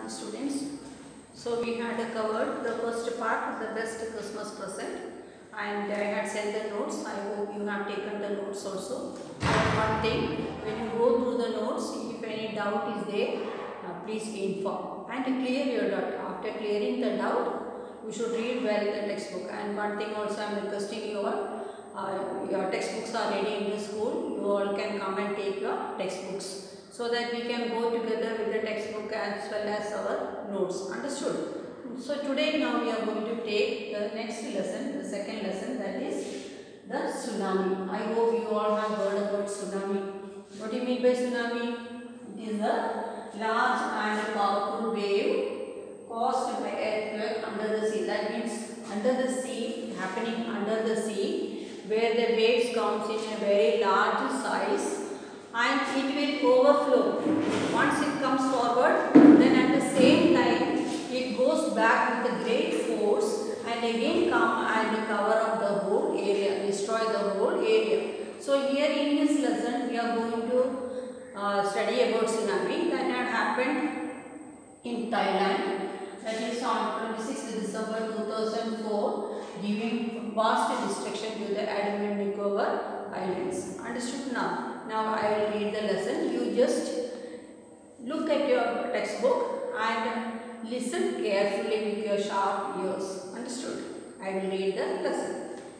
students. So we had covered the first part, the best Christmas present, and I had sent the notes. I hope you have taken the notes also. One thing, when you go through the notes, if any doubt is there, please inform and clear your doubt. After clearing the doubt, you should read well the textbook. And one thing also, I am requesting you all, your textbooks are ready in the school. You all can come and take your textbooks, so that we can go together with the textbook as well as our notes. Understood? So today now we are going to take the next lesson, the second lesson, that is the tsunami. I hope you all have heard about tsunami. What do you mean by tsunami? It is a large and powerful wave caused by earthquake under the sea. That means under the sea, happening under the sea, where the waves comes in a very large size, and it will overflow. Once it comes forward, then at the same time it goes back with a great force and again come and cover up the whole area, destroy the whole area. So here in this lesson we are going to study about tsunami that had happened in Thailand. That is on 26th December 2004, giving vast destruction to the Andaman and Nicobar Islands. Understood now? Now I will read the lesson. You just look at your textbook and listen carefully with your sharp ears. Understood? I will read the lesson.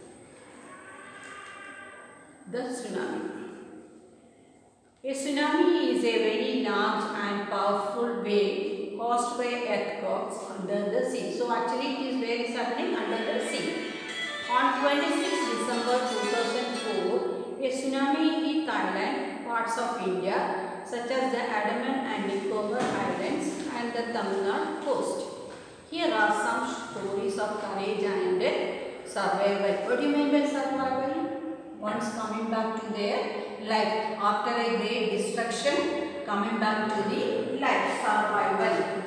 The tsunami. A tsunami is a very large and powerful wave caused by earthquakes under the sea. So actually it is where it is happening under the sea. On 26 December 2004, a tsunami hit Thailand, parts of India such as the Andaman and Nicobar Islands and the Tamil Nadu coast. Here are some stories of courage and survival. What do you mean by survival? Once coming back to their life after a great destruction, coming back to the life, survival.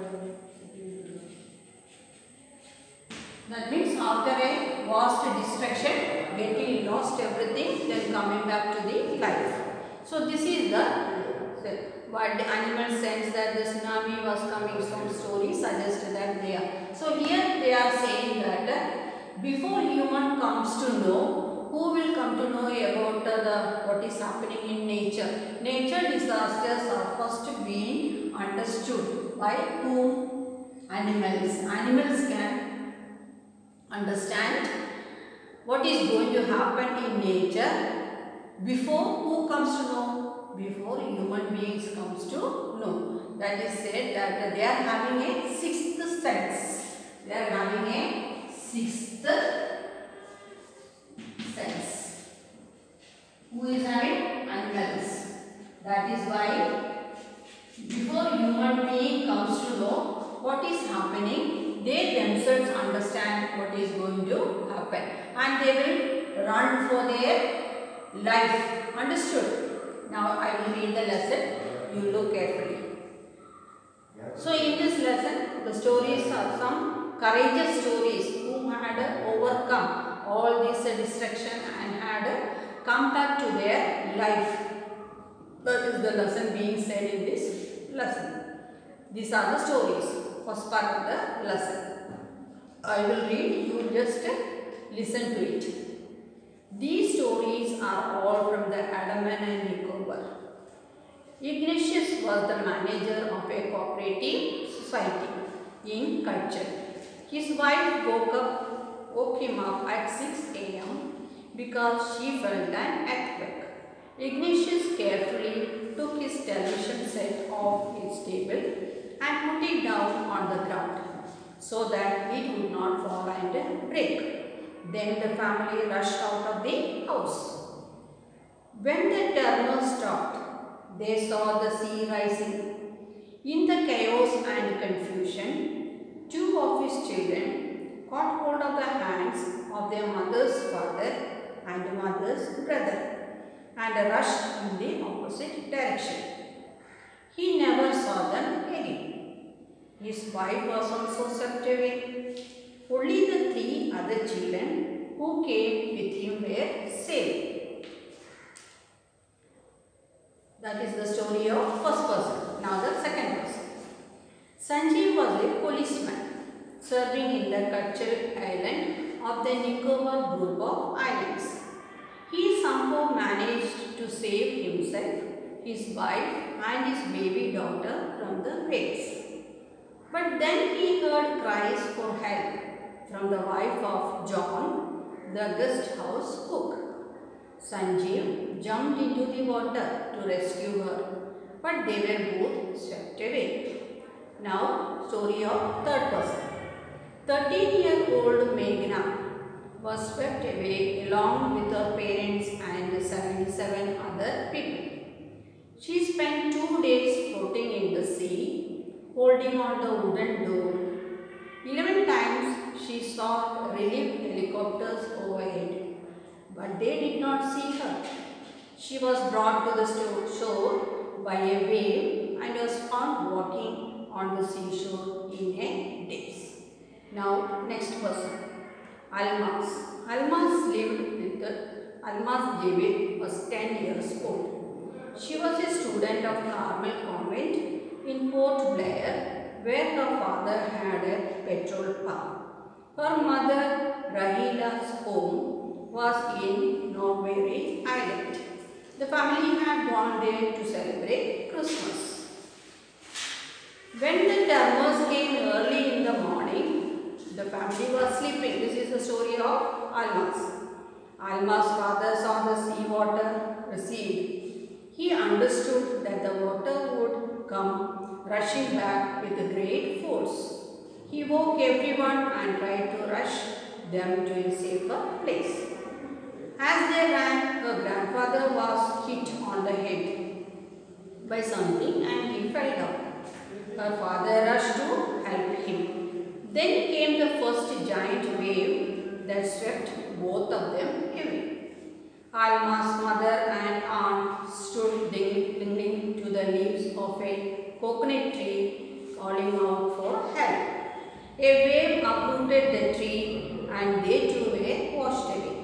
That means after a vast destruction, getting lost everything, then coming back to the life. So this is what the animal sense that the tsunami was coming. Some stories suggest that they are. So here they are saying that before human comes to know, who will come to know about what is happening in nature? Nature disasters are first being understood by whom? Animals. Animals can understand what is going to happen in nature before who comes to know? Before human beings comes to know. That is said that they are having a sixth sense. They are having a sixth sense. Who is having? Animals. That is why before human being comes to know what is happening, they themselves understand what is going to happen and they will run for their life. Understood? Now I will read the lesson. You look carefully. So in this lesson, the stories are some courageous stories who had overcome all this destruction and had come back to their life. That is the lesson being said in this lesson. These are the stories. First part of the lesson. I will read. You just listen to it. These stories are all from the Andaman and Nicobar. Ignatius was the manager of a cooperative society in Kutch. His wife woke him up at 6 a.m. because she felt an earthquake. Ignatius carefully took his television set off his table and put it down on the ground so that it would not fall and break. Then the family rushed out of the house. When the turner stopped, they saw the sea rising. In the chaos and confusion, two of his children caught hold of the hands of their mother's father and mother's brother and rushed in the opposite direction. He never saw them again. His wife was also swept away. Only the three other children who came with him were saved. That is the story of first person. Now the second person. Sanjeev was a policeman serving in the Kachal island of the Nicobar group of islands. He somehow managed to save himself, his wife and his baby daughter from the waves. But then he heard cries for help from the wife of John, the guest house cook. Sanjeev jumped into the water to rescue her, but they were both swept away. Now, story of third person. 13-year-old Meghna was swept away along with her parents and 77 other people. She spent 2 days floating in the sea, holding on the wooden door. 11 times she saw relief helicopters overhead, but they did not see her. She was brought to the shore by a wave and was found walking on the seashore in a daze. Now, next person. Almas. Almas David was 10 years old. She was a student of Carmel Convent in Port Blair, where her father had a petrol pump. Her mother, Rahila's home, was in Norbury Island. The family had gone there to celebrate Christmas. When the Termers came early in the morning, the family was sleeping. This is the story of Almas. Alma's father saw the sea water recede. He understood that the water would come rushing back with great force. He woke everyone and tried to rush them to a safer place. As they ran, her grandfather was hit on the head by something and he fell down. Her father rushed to help him. Then came the first giant wave that swept both of them away. Alma's mother and aunt stood clinging to the leaves of a coconut tree, calling out for help. A wave uprooted the tree and they too were washed away.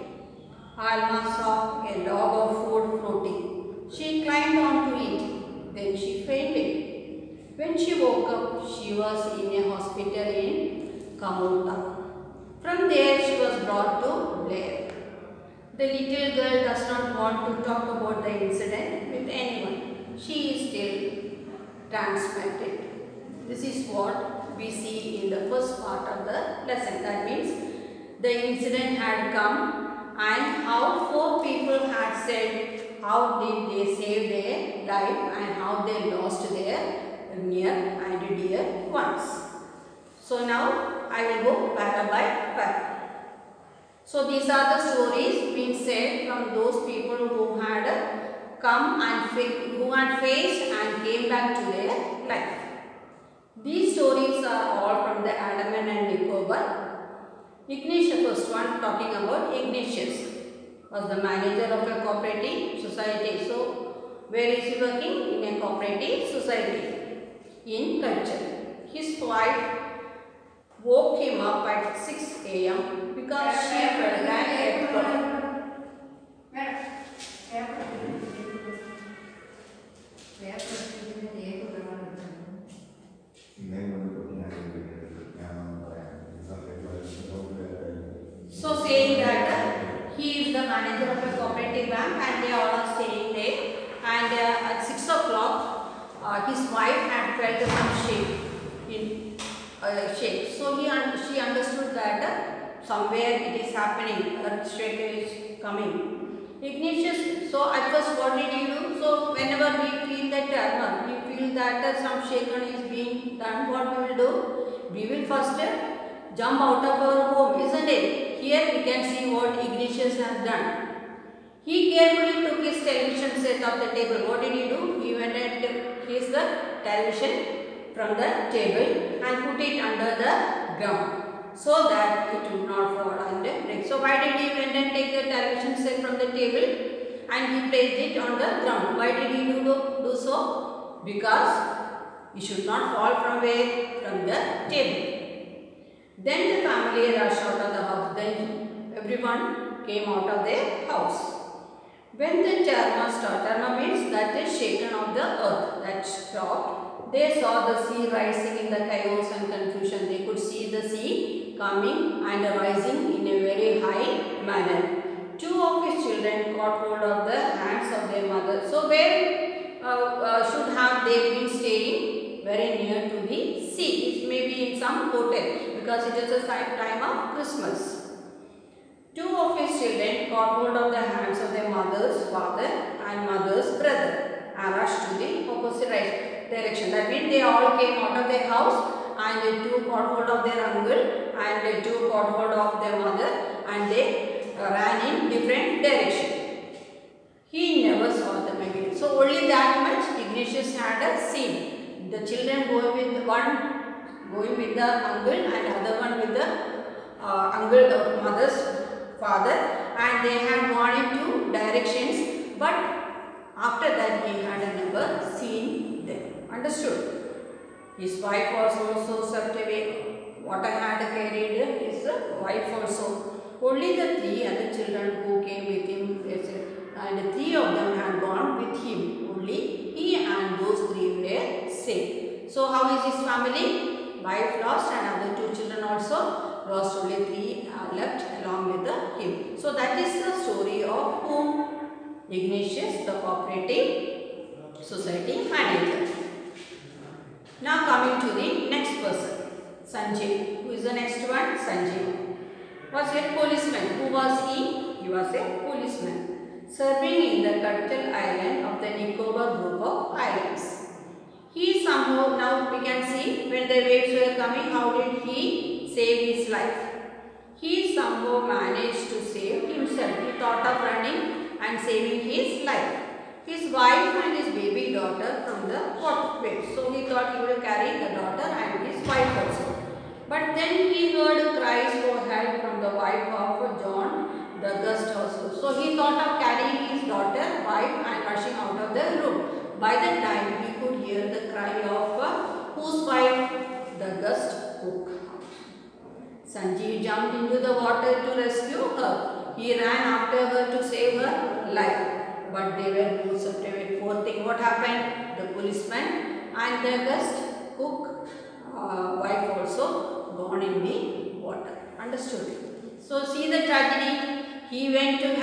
Alma saw a log of food floating. She climbed onto it. Then she fainted. When she woke up, she was in a hospital in Kamota. From there, she was brought to Blair. The little girl does not want to talk about the incident with anyone. She is still transplanted. This is what we see in the first part of the lesson. That means the incident had come and how 4 people had said how did they save their life and how they lost their near and dear ones. So now I will go para by para. So these are the stories being said from those people who had come and who had faced and came back to their life. These stories are all from the Andaman and Nicobar. Ignatius, first one talking about Ignatius, was the manager of a cooperative society. So where is he working? In a cooperative society in Kachal. His wife woke him up at 6 a.m. because she felt that so saying that he is the manager of a cooperative bank and they all are staying there, and at 6 o'clock his wife had felt some shake. So she understood that somewhere it is happening, earthquake is coming. Ignatius, so at first what did he do? So whenever we feel that tremor, we feel that some shaken is being done, what we will do? We will first jump out of our home, isn't it? Here we can see what Ignatius has done. He carefully took his television set off the table. What did he do? He went and took the television from the table and put it under the ground so that it would not fall and break. So why did he went and take the television set from the table and he placed it on the ground? Why did he do so? Because it should not fall from where? From the table. Then the family rushed out of the house. Then everyone came out of their house. When the Terma means that is shaken of the earth, that stopped. They saw the sea rising in the chaos and confusion. They could see the sea coming and rising in a very high manner. Two of his children caught hold of the hands of their mother. So where should have they been staying? Very near to the sea. It may be in some hotel because it is a time of Christmas. Two of his children caught hold of the hands of their mother's father and mother's brother and rushed to the opposite direction. That means they all came out of their house, and the two caught hold of their uncle and the two caught hold of their mother, and they ran in different direction. He never saw them again. So only that much Ignatius had seen. The children going with the uncle and other one with the uncle of mother's father, and they had gone into directions, but after that he had never seen them. Understood? His wife was also swept away. Water had carried his wife also. Only the three other children who came with him, and three of them had gone with him. Only he and those three were saved. So how is his family? Wife lost and other two children also lost. Only three are left along with him. So that is the story of whom? Ignatius, the cooperative society manager. Now coming to the next person, Sanjay. Who is the next one? Sanjay was a policeman. Who was he? He was a policeman serving in the Kartal island of the Nicobar group of islands. He somehow, now we can see when the waves were coming, how did he save his life? He somehow managed to save himself. He thought of running and saving his life. His wife and his baby daughter from the waves. So he thought he will carry the daughter and his wife also. But then he heard cries for help from the wife of John the Gust also. So he thought of carrying his daughter, wife, and rushing out of the room. By the time he could hear the cry of whose wife? The Gust cook. Sanjeev jumped into the water to rescue her. He ran after her to save her life. But they were both swept away. Poor thing. What happened? The policeman and the Gust cook wife also gone in the water. Understood? So see the tragedy. He went to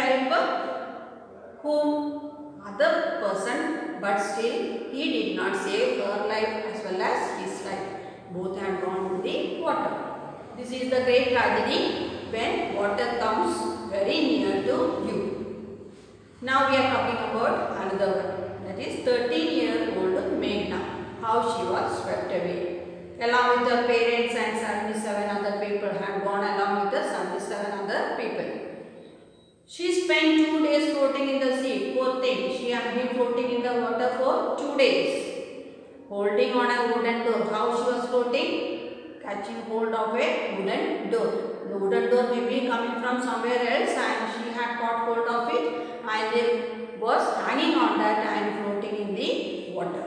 help whom? Other person, but still he did not save her life as well as his life. Both had gone in the water. This is the great tragedy when water comes very near to you. Now we are talking about another one, that is 13-year-old Meghna, how she was swept away. Along with her parents and 77 other people had gone along with the 77 other people. She spent 2 days floating in the sea. Poor thing, she had been floating in the water for 2 days. Holding on a wooden door. How she was floating? Catching hold of a wooden door. The wooden door may be coming from somewhere else, and she had caught hold of it and was hanging on that and floating in the water.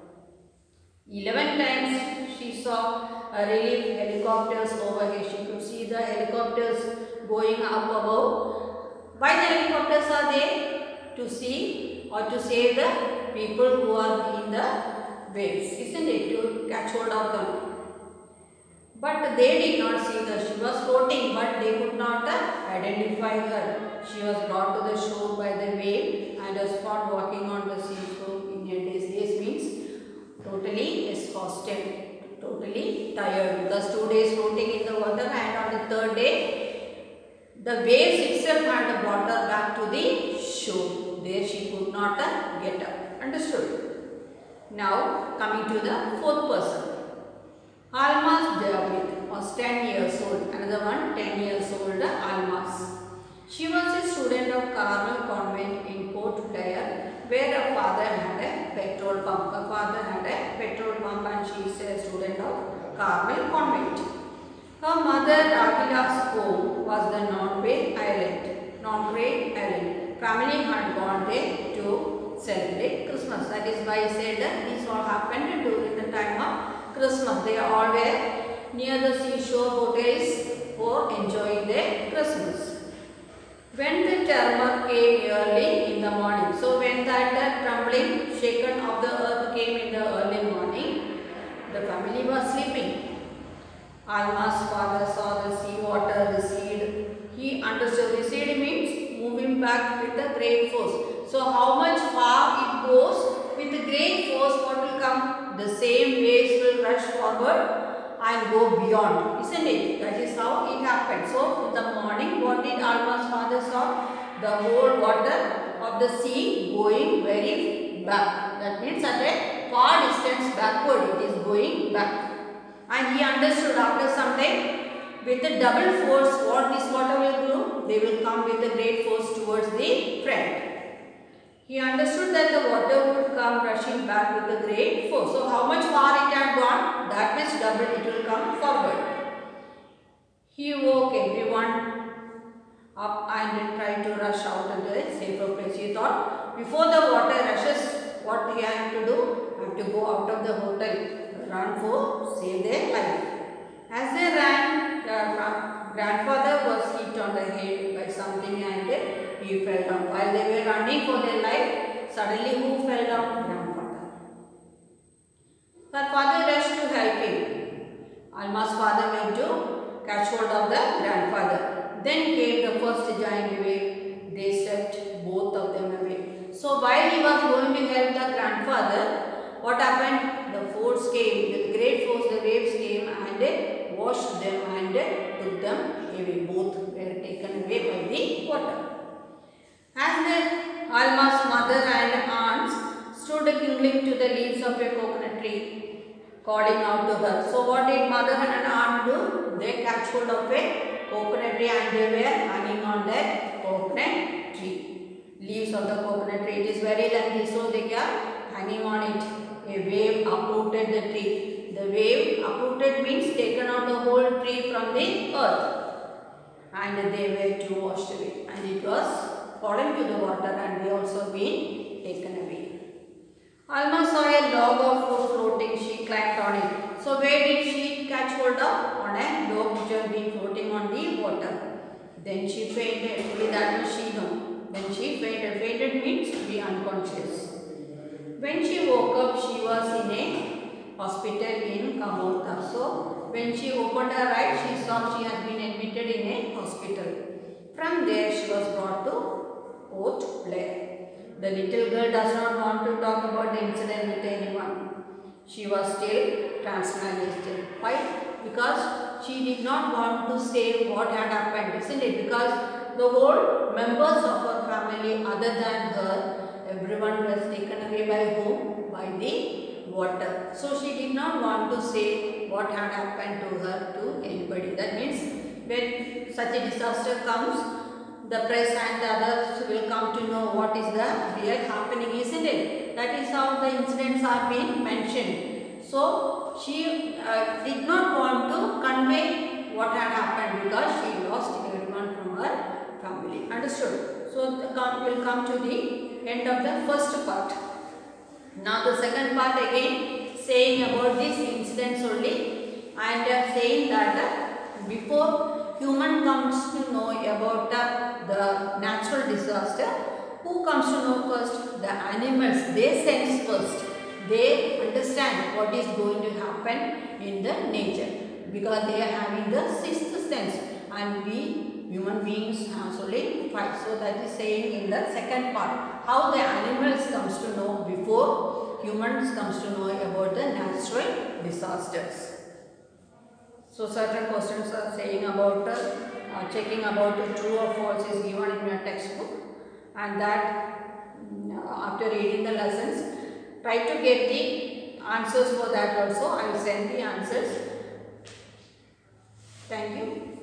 11 times she saw relief helicopters overhead. She could see the helicopters going up above. Why the helicopters are there? To see or to save the people who are in the waves, isn't it? To catch hold of them. But they did not see her. She was floating, but they could not identify her. She was brought to the shore by the wave and was found walking on the seashore in a daze. Daze means totally exhausted, totally tired, because 2 days floating in the water, and on the third day the waves itself had brought her back to the shore. There she could not get up. Understood? Now coming to the fourth person. Almas David was 10 years old. Another one, 10 years old, Almas. She was a student of Carmel Convent in Port Blair, where her father had a petrol pump. Her father had a petrol pump and she is a student of Carmel Convent. Her mother Rahila's home was the Nongray Island. Family had gone there to celebrate Christmas. That is why I said that this all happened during the time of Christmas. They all were near the seashore hotels for enjoying their Christmas. When the tremor came early in the morning, so when that trembling shaken of the earth came in the early Alma's father saw the sea water recede. He understood recede means moving back with a great force. So how much far it goes with a great force, what will come? The same waves will rush forward and go beyond, isn't it? That is how it happened. So in the morning, what did Alma's father saw? The whole water of the sea going very back. That means at a far distance backward it is going back. And he understood after some time, with the double force what this water will do? They will come with a great force towards the front. He understood that the water would come rushing back with a great force. So how much far it had gone? That much double it will come forward. He woke everyone up and tried to rush out into a safer place. He thought before the water rushes, what he had to do? Have to go out of the hotel. Run for save their life. As they ran, their grandfather was hit on the head by something and he fell down. While they were running for their life, suddenly who fell down? Grandfather. Her father rushed to help him. Alma's father went to catch hold of the grandfather. Then came the first giant wave. They swept both of them away. So while he was going to help the grandfather, what happened? The force came, the great force, the waves came and washed them and took them away. Both were taken away by the water. As the Alma's mother and aunts stood clinging to the leaves of a coconut tree, calling out to her. So what did mother and aunt do? They catch hold of a coconut tree and they were hanging on that coconut tree. Leaves of the coconut tree, it is very lengthy, so they are hanging on it. A wave uprooted the tree. The wave uprooted means taken out the whole tree from the earth. And they were too washed away. And it was fallen to the water and they also been taken away. Alma saw a log of wood floating. She climbed on it. So where did she catch hold of? On a log which had been floating on the water. Then she fainted. Only that much she knew. Then she fainted. Fainted means to be unconscious. When she woke up, she was in a hospital in Kamorta. So when she opened her eyes, she saw she had been admitted in a hospital. From there, she was brought to Port Blair. The little girl does not want to talk about the incident with anyone. She was still transmigration. Why? Because she did not want to say what had happened, isn't it? Because the whole members of her family other than her, everyone was taken away by whom? By the water. So she did not want to say what had happened to her to anybody. That means when such a disaster comes, the press and the others will come to know what is the real happening, isn't it? That is how the incidents are being mentioned. So she did not want to convey what had happened because she lost everyone from her family. Understood? So we'll come to the end of the first part. Now the second part again saying about these incidents only and saying that before human comes to know about the natural disaster, who comes to know first? The animals. They sense first. They understand what is going to happen in the nature because they are having the sixth sense and we human beings have only five. So that is saying in the second part how the animals comes to know before humans comes to know about the natural disasters. So certain questions are saying about checking about true or false is given in your textbook, and that after reading the lessons try to get the answers for that also. I will send the answers. Thank you.